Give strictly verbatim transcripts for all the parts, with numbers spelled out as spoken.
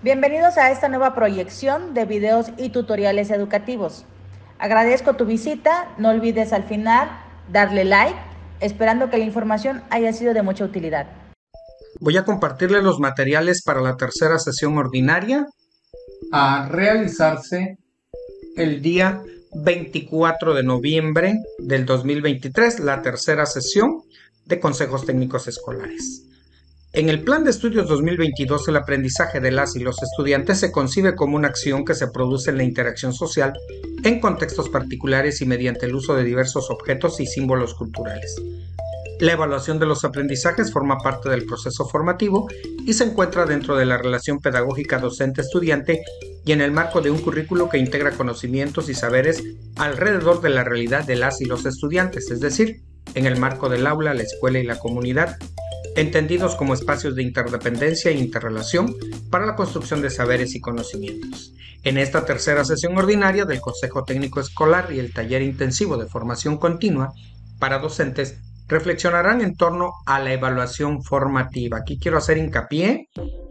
Bienvenidos a esta nueva proyección de videos y tutoriales educativos. Agradezco tu visita, no olvides al final darle like, esperando que la información haya sido de mucha utilidad. Voy a compartirles los materiales para la tercera sesión ordinaria a realizarse el día veinticuatro de noviembre del dos mil veintitrés, la tercera sesión de consejos técnicos escolares. En el Plan de Estudios dos mil veintidós, el aprendizaje de las y los estudiantes se concibe como una acción que se produce en la interacción social en contextos particulares y mediante el uso de diversos objetos y símbolos culturales. La evaluación de los aprendizajes forma parte del proceso formativo y se encuentra dentro de la relación pedagógica docente-estudiante y en el marco de un currículo que integra conocimientos y saberes alrededor de la realidad de las y los estudiantes, es decir, en el marco del aula, la escuela y la comunidad, entendidos como espacios de interdependencia e interrelación para la construcción de saberes y conocimientos. En esta tercera sesión ordinaria del Consejo Técnico Escolar y el taller intensivo de formación continua para docentes reflexionarán en torno a la evaluación formativa. Aquí quiero hacer hincapié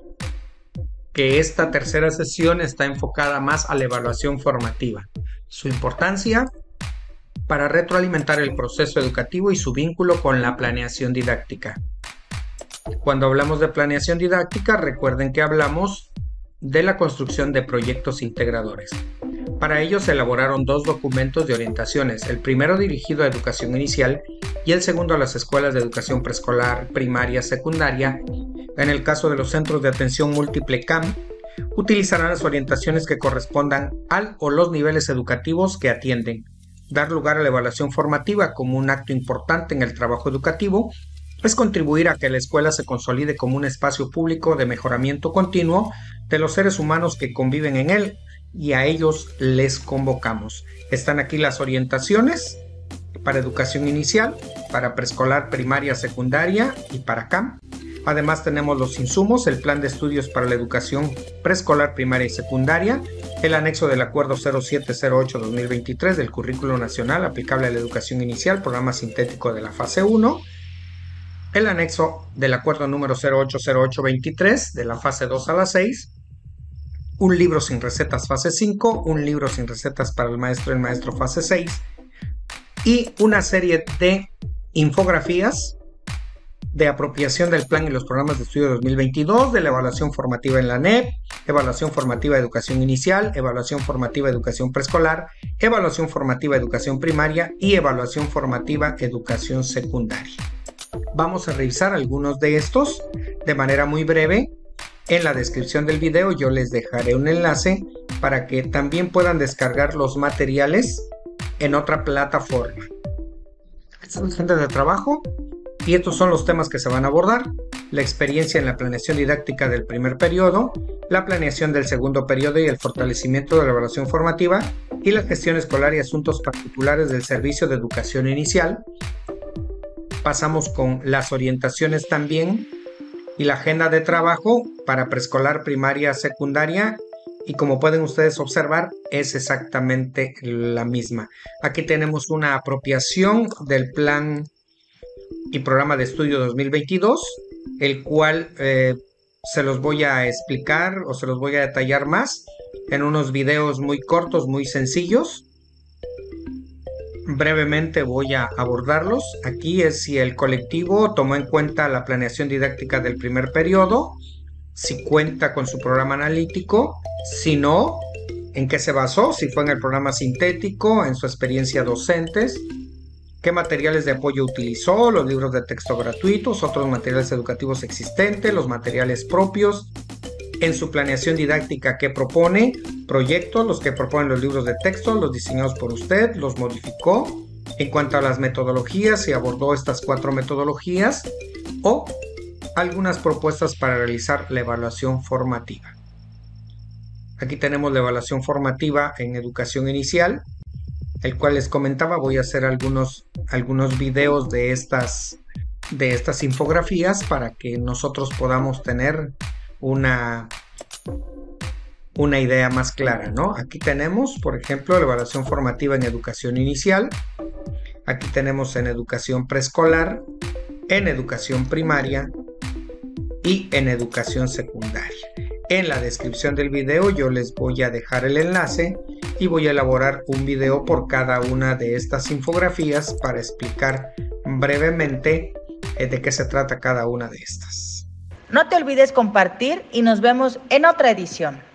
que esta tercera sesión está enfocada más a la evaluación formativa. Su importancia para retroalimentar el proceso educativo y su vínculo con la planeación didáctica. Cuando hablamos de planeación didáctica, recuerden que hablamos de la construcción de proyectos integradores. Para ello se elaboraron dos documentos de orientaciones, el primero dirigido a educación inicial y el segundo a las escuelas de educación preescolar, primaria, secundaria. En el caso de los centros de atención múltiple C A M, utilizarán las orientaciones que correspondan al o los niveles educativos que atienden. Dar lugar a la evaluación formativa como un acto importante en el trabajo educativo es contribuir a que la escuela se consolide como un espacio público de mejoramiento continuo de los seres humanos que conviven en él, y a ellos les convocamos. Están aquí las orientaciones para educación inicial, para preescolar, primaria, secundaria y para C A M. Además tenemos los insumos, el plan de estudios para la educación preescolar, primaria y secundaria, el anexo del acuerdo cero siete cero ocho guion dos mil veintitrés del currículo nacional aplicable a la educación inicial, programa sintético de la fase uno, el anexo del acuerdo número cero ocho cero ocho veintitrés de la fase dos a la seis, un libro sin recetas fase cinco, un libro sin recetas para el maestro y el maestro fase seis, y una serie de infografías de apropiación del plan y los programas de estudio dos mil veintidós, de la evaluación formativa en la N E P, evaluación formativa de educación inicial, evaluación formativa de educación preescolar, evaluación formativa de educación primaria y evaluación formativa de educación secundaria. Vamos a revisar algunos de estos de manera muy breve. En la descripción del video yo les dejaré un enlace para que también puedan descargar los materiales en otra plataforma. Esta es la agenda de trabajo y estos son los temas que se van a abordar: la experiencia en la planeación didáctica del primer periodo, la planeación del segundo periodo y el fortalecimiento de la evaluación formativa, y la gestión escolar y asuntos particulares del servicio de educación inicial. Pasamos con las orientaciones también y la agenda de trabajo para preescolar, primaria, secundaria, y como pueden ustedes observar es exactamente la misma. Aquí tenemos una apropiación del plan y programa de estudio dos mil veintidós, el cual eh, se los voy a explicar o se los voy a detallar más en unos videos muy cortos, muy sencillos. Brevemente voy a abordarlos. Aquí es si el colectivo tomó en cuenta la planeación didáctica del primer periodo, si cuenta con su programa analítico, si no, en qué se basó, si fue en el programa sintético, en su experiencia docentes, qué materiales de apoyo utilizó, los libros de texto gratuitos, otros materiales educativos existentes, los materiales propios, en su planeación didáctica qué propone, proyectos, los que proponen los libros de texto, los diseñados por usted, los modificó. En cuanto a las metodologías, se abordó estas cuatro metodologías o algunas propuestas para realizar la evaluación formativa. Aquí tenemos la evaluación formativa en educación inicial, el cual les comentaba. Voy a hacer algunos, algunos videos de estas, de estas infografías para que nosotros podamos tener una, una idea más clara, ¿no? Aquí tenemos, por ejemplo, la evaluación formativa en educación inicial. Aquí tenemos en educación preescolar, en educación primaria y en educación secundaria. En la descripción del video yo les voy a dejar el enlace y voy a elaborar un video por cada una de estas infografías para explicar brevemente eh, de qué se trata cada una de estas. No te olvides compartir y nos vemos en otra edición.